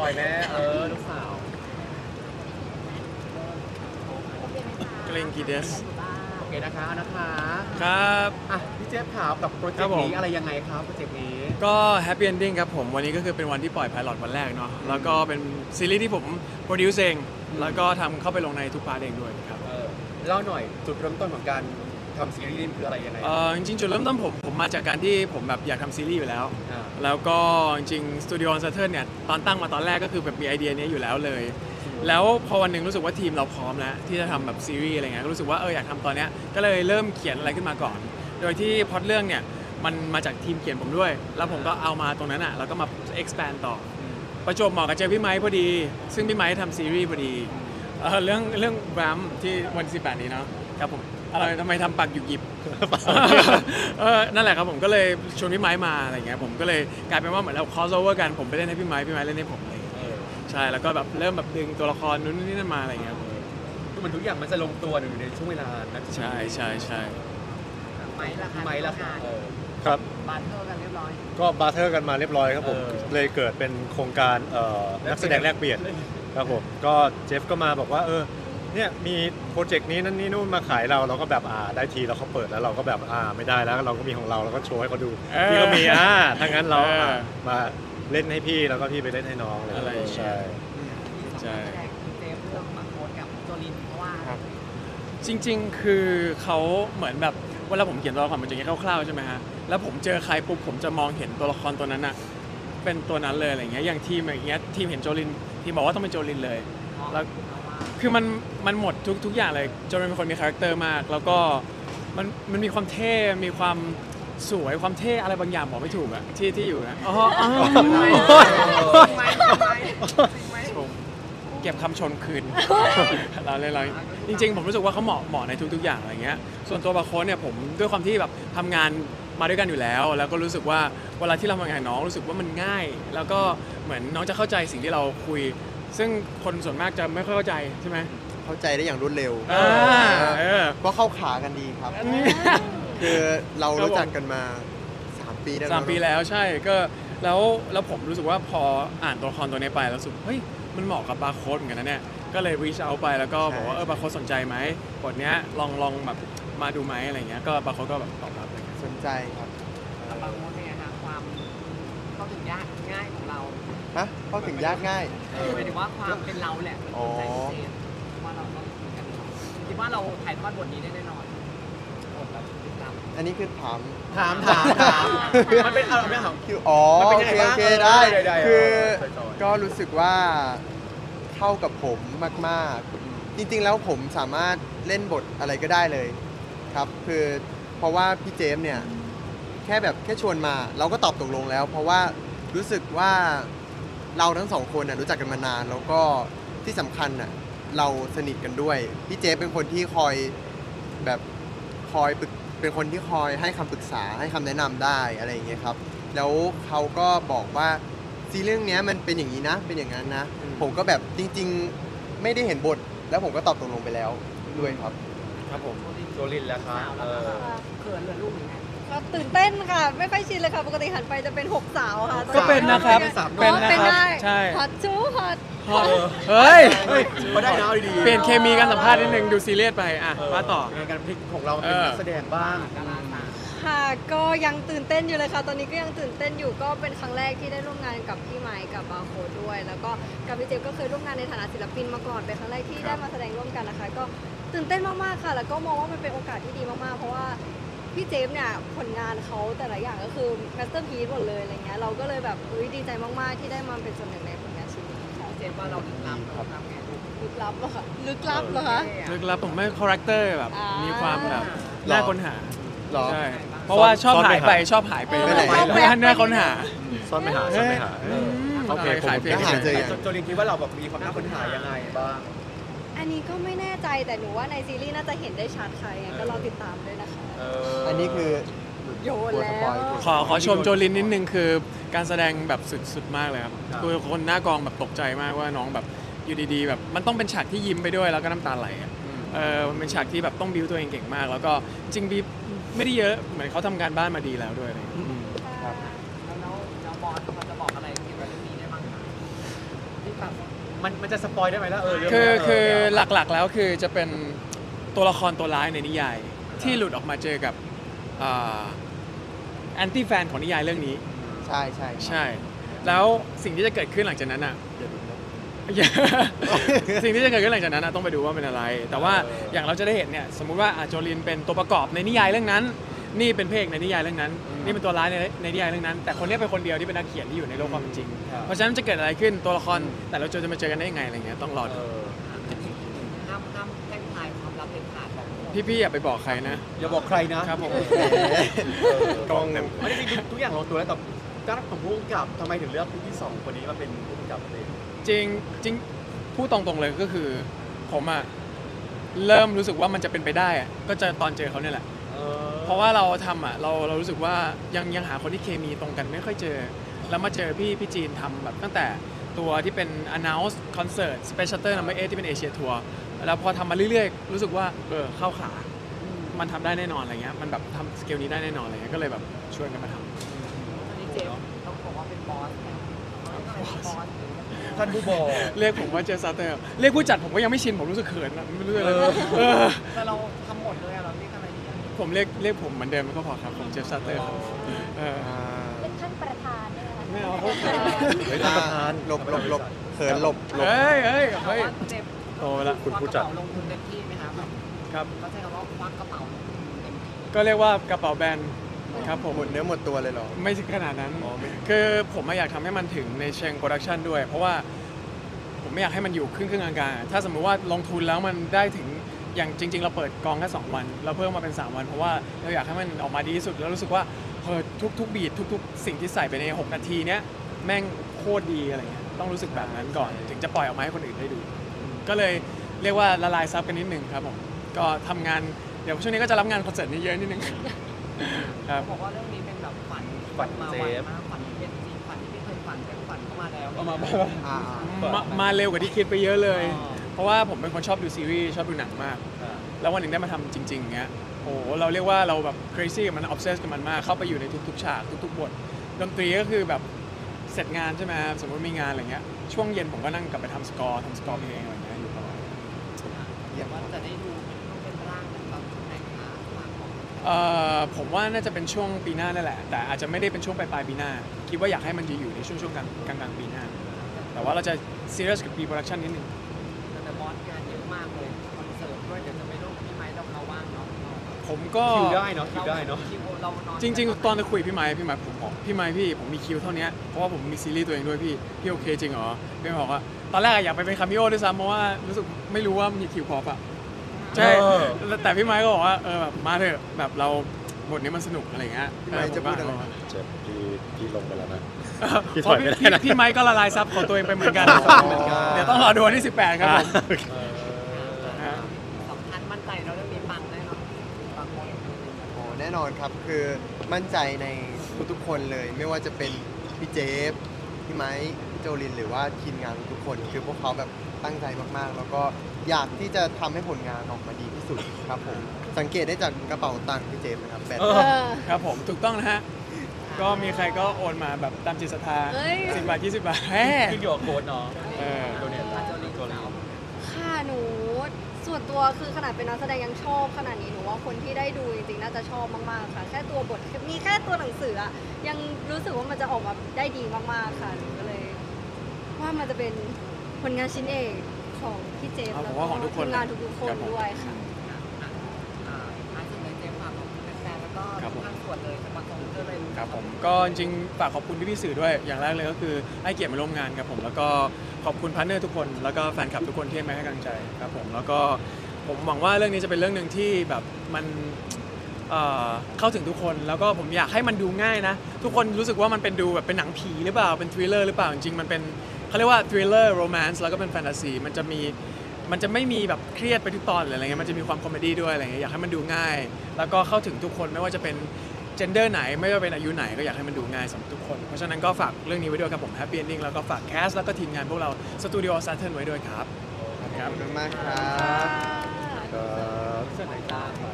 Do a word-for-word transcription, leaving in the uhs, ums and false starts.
ล่อยแม่เออลูกสาวเกรงกีเดสโอเคนะคะนะคะครับอ่ะพี่เจฟถามกับโปรเจกต์นี้อะไรยังไงครับโปรเจกต์นี้ก็แฮปปี้เอนดิ้งครับผมวันนี้ก็คือเป็นวันที่ปล่อยไพลอตวันแรกเนาะแล้วก็เป็นซีรีส์ที่ผมโปรดิวซ์เองแล้วก็ทำเข้าไปลงในทุกพาร์ทเองด้วยครับเออเล่าหน่อยจุดเริ่มต้นของการทำซีรีส์นี่คืออะไรยังไงเออจริงๆจุดเริ่มต้นผมผมมาจากการที่ผมแบบอยากทำซีรีส์อยู่แล้วอ่าแล้วก็จริงๆสตูดิโอซัตเทิลเนี่ยตอนตั้งมาตอนแรกก็คือแบบมีไอเดียนี้อยู่แล้วเลย แล้วพอวันหนึ่งรู้สึกว่าทีมเราพร้อมแล้วที่จะทำแบบซีรีส์อะไรเงี้ยก็รู้สึกว่าเอออยากทำตอนเนี้ยก็เลยเริ่มเขียนอะไรขึ้นมาก่อน โดยที่พล็อตเรื่องเนี่ยมันมาจากทีมเขียนผมด้วย แล้วผมก็เอามาตรงนั้นอ่ะแล้วก็มา expand ต่อประจวบเหมาะกับเจอพี่ไมค์พอดี ซึ่งพี่ไมค์ทำซีรีส์พอดีเออเรื่องเรื่องแบมที่วันสิบแปดนี้เนาะครับผมอะไรทำไมทำปากหยุกหยิบ เออนั่นแหละครับผมก็เลยชวนพี่ไมค์มาอะไรเงี้ยผมก็เลยกลายเป็นว่าเหมือนเรา cross over กันผมไปเล่นให้พี่ไมค์พี่ไมค์เล่นให้ผมอะไรเงี้ยใช่แล้วก็แบบเริ่มแบบดึงตัวละครนู้นนี่นั่นมาอะไรเงี้ยคือมันทุกอย่างมันจะลงตัวอยู่ในช่วงเวลานะใช่ใช่ใช่ไม้ละค่ะไม้ละค่ะครับบาร์เทอร์กันเรียบร้อยก็บาร์เทอร์กันมาเรียบร้อยครับผมเลยเกิดเป็นโครงการนักแสดงแลกเปลี่ยนครับผมก็เจฟก็มาบอกว่าเออเนี่ยมีโปรเจกต์นี้นั่นนี่นู่นมาขายเราเราก็แบบอ่าได้ทีแล้วเขาเปิดแล้วเราก็แบบอ่าไม่ได้แล้วเราก็มีของเราเราก็โชว์ให้เขาดูพี่ก็มีอ่าถ้างั้นเรามาเล่นให้พี่แล้วก็พี่ไปเล่นให้น้องอะไรใช่ใช่เจฟเรื่องมาโค้ดกับโจลินเพราะว่าจริงๆคือเขาเหมือนแบบเวลาผมเขียนตัวละครมันจะแค่คร่าวๆใช่ไหมฮะแล้วผมเจอใครปุ๊บผมจะมองเห็นตัวละครตัวนั้นอะเป็นตัวนั้นเลยอะไรเงี้ยอย่างทีมอย่างเงี้ยทีมเห็นโจลินทีมบอกว่าต้องเป็นโจลินเลยแล้วคือมันมันหมดทุกทุกอย่างเลยโจลินเป็นคนมีคาแรคเตอร์มากแล้วก็มันมันมีความเท่มีความสวยความเท่อะไรบางอย่างบอกไม่ถูกอะที่ที่อยู่นะอ๋อเก็บคำชนคืนเราเลยเราจริงๆผมรู้สึกว่าเขาเหมาะเหมาะในทุกๆอย่างอะไรเงี้ยส่วนตัวบาโค้ดเนี่ยผมด้วยความที่แบบทำงานมาด้วยกันอยู่แล้วแล้วก็รู้สึกว่าเวลาที่เราทำงานน้องรู้สึกว่ามันง่าย แล้วก็เหมือนน้องจะเข้าใจสิ่งที่เราคุยซึ่งคนส่วนมากจะไม่ค่อยเข้าใจใช่ไหมเข้าใจได้อย่างรวดเร็วก็เข้าขากันดีครับคือเรารู้จักกันมาสามปีแล้วสามปีแล้วใช่ก็แล้วแล้วผมรู้สึกว่าพออ่านตัวละครตัวนี้ไปแล้วรู้สึกเฮ้ยมันเหมาะกับบาโค้ดเหมือนกันนะเนี่ยก็เลยรีชเอาไปแล้วก็บอกว่าเออบาโค้ดสนใจไหมบทเนี้ยลองลองแบบมาดูไหมอะไรเงี้ยก็บาโค้ดก็แบบตอบรับเลยสนใจครับบาโค้ดเนี่ยค่ะความเข้าถึงยากง่ายของเราฮะเข้าถึงยากง่ายหมายถึงว่าความเป็นเราแหละเป็นใจเย็นว่าเราต้องคุยกันคิดว่าเราถ่ายทอดบทนี้ได้แน่นอนอันนี้คือถามถามถามถามมันเป็นอะไรไม่ถามคืออ๋อโอเคโอเคได้คือก็รู้สึกว่าเข้ากับผมมากๆจริงๆแล้วผมสามารถเล่นบทอะไรก็ได้เลยครับคือเพราะว่าพี่เจมส์เนี่ยแค่แบบแค่ชวนมาเราก็ตอบตกลงแล้วเพราะว่ารู้สึกว่าเราทั้งสองคนน่ะรู้จักกันมานานแล้วก็ที่สำคัญน่ะเราสนิทกันด้วยพี่เจมส์เป็นคนที่คอยแบบคอยปรึกเป็นคนที่คอยให้คำปรึกษาให้คำแนะนำได้อะไรอย่างเงี้ยครับแล้วเขาก็บอกว่าซีเรื่องนี้มันเป็นอย่างนี้นะเป็นอย่างนั้นนะผมก็แบบจริงๆไม่ได้เห็นบทแล้วผมก็ตอบตกลงไปแล้วด้วยครับครับผมโจลินแล้วครับเออเขินเลยลูกยังไงก็ตื่นเต้นค่ะไม่ค่อยชินเลยค่ะปกติหันไปจะเป็นหกสาวค่ะก็เป็นนะครับเป็นนะครับใช่ฮอตจูฮอตเฮ้ยก็ได้นะดีเปลี่ยนเคมีการสัมภาษณ์นิดนึงดูซีเรียสไปอ่ะมาต่อการพลิกของเราเป็นนักแสดงบ้างค่ะก็ยังตื่นเต้นอยู่เลยค่ะตอนนี้ก็ยังตื่นเต้นอยู่ก็เป็นครั้งแรกที่ได้ร่วมงานกับพี่ไมค์กับบาโค้ดด้วยแล้วก็กับพี่เจมก็เคยร่วมงานในฐานะศิลปินมาก่อนเป็นครั้งแรกที่ได้มาแสดงร่วมกันนะคะก็ตื่นเต้นมากๆค่ะแล้วก็มองว่ามันเป็นโอกาสที่ดีมากๆเพราะว่าพี่เจมเนี่ยผลงานเขาแต่ละอย่างก็คือมาสเตอร์พีซหมดเลยอะไรเงี้ยเราก็เลยแบบดีใจมากๆที่ได้มาเป็นส่วนหนึ่งในผลงานชิ้นนี้ค่ะเจมว่าเราลึกลับครับลึกลับเหรอคะลึกลับเหรอคะลึกลับผมไม่คาแรคเตอร์แบบมีความแบบน่าค้นหาใช่เพราะว่าชอบหายไปชอบหายไปน่าค้นหาซ่อนไม่หาซ่อนไม่หาโอเคผมก็หาเจออย่างโจลินคิดว่าเราแบบมีความน่าค้นหายังไงบ้างอันนี้ก็ไม่แน่ใจแต่หนูว่าในซีรีส์น่าจะเห็นได้ชัดค่ะยังก็รอติดตามด้วยนะคะอันนี้คือโยนแล้วขอขอชมโจลินนิดนึงคือการแสดงแบบสุดๆมากเลยครับคือคนหน้ากองแบบตกใจมากว่าน้องแบบอยู่ดีๆแบบมันต้องเป็นฉากที่ยิ้มไปด้วยแล้วก็น้ำตาไหลอ่ะเออมันเป็นฉากที่แบบต้องบิวตัวเองเก่งมากแล้วก็จริงบีไม่ได้เยอะเหมือนเขาทำการบ้านมาดีแล้วด้วยแล้วแล้วบอสเขาจะบอกอะไรเกี่ยวกับเรื่องนี้ได้บ้างคะบแบบมันมันจะสปอยได้ไหมล่ะเออเรื่องคือนี้คือเหลักๆแล้วคือจะเป็นตัวละครตัวร้ายในนิยาย ที่หลุดออกมาเจอกับแอนตี้แฟนของนิยายเรื่องนี้ใช่ใช่ครับใช่ แล้วสิ่งที่จะเกิดขึ้นหลังจากนั้นอ่ะ สิ่งที่จะเกิดขึ้นหลังจากนั้นอะต้องไปดูว่าเป็นอะไร แต่ว่าอย่างเราจะได้เห็นเนี่ยสมมุติว่าอาโจลินเป็นตัวประกอบในนิยายเรื่องนั้น นี่เป็นพระเอกในนิยายเรื่องนั้น นี่เป็นตัวร้ายในในนิยายเรื่องนั้น แต่คนนี้เป็นคนเดียวที่เป็นนักเขียนที่อยู่ในโลกความเป็นจริง เพราะฉะนั้นจะเกิดอะไรขึ้นตัวละครแต่เราจะมาเจอกันได้ยังไงอะไรเงี้ยต้องรอเอดูอห้ามห้ามแพร่งพรายความลับเด็ดขาดของพี่ๆอย่าไปบอกใครนะอย่าบอกใครนะครับผมกล้องเนี่ยไม่ได้จริงๆทุกอย่างลงตัวแล้วแต่ด้านของผู้กำกับทำไมถึงเลือกผู้ที่สองคนนี้มาเป็นผู้กำกับเองจริงจริงพูดตรงๆเลยก็คือผมอะเริ่มรู้สึกว่ามันจะเป็นไปได้อะก็จะตอนเจอเขาเนี่ยแหละเออเพราะว่าเราทำอ่ะเราเรารู้สึกว่ายังยังหาคนที่เคมีตรงกันไม่ค่อยเจอ แล้วมาเจอพี่พี่จีนทำแบบตั้งแต่ตัวที่เป็น announce concert special tour number eight ที่เป็นเอเชียทัวร์แล้วพอทำมาเรื่อยๆ รู้สึกว่าเออเข้าขา มันทำได้แน่นอนอะไรเงี้ยมันแบบทำสเกลนี้ได้แน่นอนอะไรเงี้ยก็เลยแบบชวนกันมาทำอันนี้เจมส์ต้องบอกว่าเป็นบอสเนี่ยบอสท่านผู้บอกเรียกผมว่าเจสซาเตอร์เรียกผู้จัดผมก็ยังไม่ชินผมรู้สึกเขินอะไม่รู้อะไรเออแต่เราทำหมดเลยอะเราเรียกอะไรดีอะผมเรียกเรียกผมเหมือนเดิมก็พอครับผมเจฟซาเตอร์ครับเอออ่าเป็นท่านประธานด้วยนะคะไม่เอาเขาเขินเฮ้ยท่านประธานหลบหลบหลบเขินหลบหลบเฮ้ยเฮ้ยแต่เฮ้ยว่าเจมส์โตไปละคุณผู้จัดควักกระเป๋าลงทุนเต็มที่ไหมคะแบบครับเขาใช้คำว่าควักกระเป๋าลงทุนเต็มที่ก็เรียกว่ากระเป๋าแบรนด์ครับผมหมดเนื้อหมดตัวเลยเหรอไม่ถึงขนาดนั้นอ๋อไม่คือผมไม่อยากทำให้มันถึงในเชิงโปรดักชันด้วย เพราะว่าผมไม่อยากให้มันอยู่ครึ่งครึ่งกลางๆถ้าสมมุติว่าลงทุนแล้วมันได้ถึงอย่างจริง ๆ เราเปิดกองแค่สองวัน เราเพิ่มมาเป็นสามวัน เพราะว่าเราอยากให้มันออกมาดีที่สุดแล้วรู้สึกว่าเออทุกๆบีททุกๆ สิ่งที่ใส่ไปในหกนาทีเนี้ยแม่งโคตรดีอะไรเงี้ยต้องรู้สึกแบบนั้นก่อน ถึงจะปล่อยออกมาให้คนอื่นได้ดู ก็เลยเรียกว่าละลายซับกันนิดนึงครับผมก็ทำงานเดี๋ยวช่วงนี้ก็จะรับงานคอนเสิร์ตนี้เยอะนิดนึงครับเขาบอกว่าเรื่องนี้เป็นแบบฝันฝันมาเจไวฟมากฝันเป็นจริงฝันที่ไม่เคยฝันแต่ฝันเข้ามาแล้วเอามาอ่ามามาเร็วกว่าที่คิดไปเยอะเลยอ๋อเพราะว่าผมเป็นคนชอบดูซีรีส์ชอบดูหนังมาก แล้ววันหนึ่งได้มาทำจริงๆเงี้ย โอ้โหเราเรียกว่าเราแบบ crazy กับมัน obsess กับมันมาก เข้าไปอยู่ในทุกๆฉากทุกๆบท ดนตรีก็คือแบบเสร็จงานใช่ไหมสมมติมีงานอะไรเงี้ย ช่วงเย็นผมก็นั่งกลับไปทำสกอร์ทำสกอร์เพลงอะไรเงี้ยอยู่ตลอดเดี๋ยวว่าจะได้ดูต้องเป็นร่างแบบไหนคะฝากของเอ่อผมว่าน่าจะเป็นช่วงปีหน้านั่นแหละ แต่อาจจะไม่ได้เป็นช่วงปลายๆปีหน้า คิดว่าอยากให้มันอยู่ในช่วงช่วงๆกลางกลางๆปีหน้า แต่ว่าเราจะ serious กับ pre-production นิดนึงแต่บอสงานเยอะมากเลยคอนเสิร์ตด้วยเดี๋ยวจะไปร่วมพี่ไม้เราเราว่างเนาะผมก็คิวได้เนาะคิวได้เนาะคิวเรานอนจริงๆ ตอนจะคุยพี่ไม้พี่ไม้ผมบอกพี่ไม้พี่ผมมีคิวเท่านี้เพราะว่าผมมีซีรีส์ตัวเองด้วยพี่พี่โอเคจริงเหรอพี่บอกว่าตอนแรกอะอยากไปเป็นคาเมโอด้วยซ้ำเพราะว่ารู้สึกไม่รู้ว่ามีคิวพอปะใช่เออแต่พี่ไม้ก็บอกว่าเออแบบมาเถอะแบบเราบทนี้มันสนุกอะไรเงี้ยพี่ไม้จะพูดอะไรเจ็บพี่พี่ลงไปแล้วนะ พี่เพถอราะยไม่พี่ได้นะพี่ไม้ก็ละลายซับของตัวเองไปเหมือนกันอ๋อเดี๋ยวต้องรอดูวันที่สิบแปดครับผม ฮะสำคัญมั่นใจเราเรื่องนี้ปังแน่นอนปังหมดโอ้แน่นอนครับคือมั่นใจในทุกๆคนเลย ไม่ว่าจะเป็นพี่เจฟพี่ไม้พี่โจลินหรือว่าทีมงานทุกๆคน คือพวกเขาแบบตั้งใจมากๆ แล้วก็อยากที่จะทำให้ผลงานออกมาดีที่สุดครับผมสังเกตได้จากกระเป๋าตังค์พี่เจฟนะครับแบตเอเออครับผมถูกต้องนะฮะก็มีใครก็โอนมาแบบตามจิตศรัทธาเฮ้ยสิบบาทยี่สิบบาทแหมขึ้นอยู่กับโค้ดเนาะเออตัวเนี้ยอาจจะรีบสาวค่ะหนูส่วนตัวคือขนาดเป็นนักแสดงยังชอบขนาดนี้หนูว่าคนที่ได้ดูจริงๆน่าจะชอบมากๆค่ะ แค่ตัวบทมีแค่ตัวหนังสืออะยังรู้สึกว่ามันจะออกมาได้ดีมากๆค่ะหนูก็เลย ว่ามันจะเป็นผลงานชิ้นเอกของพี่เจฟเอาแล้ผวมก็ว่าของทุกคนทีมงานทุกๆคนครับผมด้วยค่ะอ่าท้ายสุดเลยเจมส์ฝากของแฟนๆแล้วก็ครับผมทางส่วนเลยสปอนเซอร์เลยครับผมก็จริงๆฝากขอบคุณพี่ๆสื่อด้วยอย่างแรกเลยก็คือให้เกียรติมาร่วมงานกับผม แล้วก็ขอบคุณพาร์ทเนอร์ทุกคน แล้วก็แฟนคลับทุกคนที่ให้มาให้กำลังใจครับผมแล้วก็ผมหวังว่าเรื่องนี้จะเป็นเรื่องหนึ่งที่แบบมันเอ่อเข้าถึงทุกคนแล้วก็ผมอยากให้มันดูง่ายนะ ทุกคนรู้สึกว่ามันเป็นดูแบบเป็นหนังผีหรือเปล่าเป็นทริลเลอร์หรือเปล่าจริงๆมันเป็นเขาเรียกว่าทริลเลอร์โรแมนซ์แล้วก็เป็นแฟนตาซีมันจะมีมันจะไม่มีแบบเครียดไปทุกตอนเลยอะไรเงี้ยมันจะมีความคอมเมดี้ด้วยอะไรเงี้ยอยากให้มันดูง่าย แล้วก็เข้าถึงทุกคนไม่ว่าจะเป็นเจนเดอร์ไหนไม่ว่าเป็นอายุไหนก็อยากให้มันดูง่ายสำหรับทุกคน เพราะฉะนั้นก็ฝากเรื่องนี้ไว้ด้วยครับผม Happy Ending แล้วก็ฝากแคสแล้วก็ทีมงานพวกเราสตูดิโอซัตเทิร์นไว้ด้วยครับขอบคุณมากครับค่ะครับเสื้อไหนตา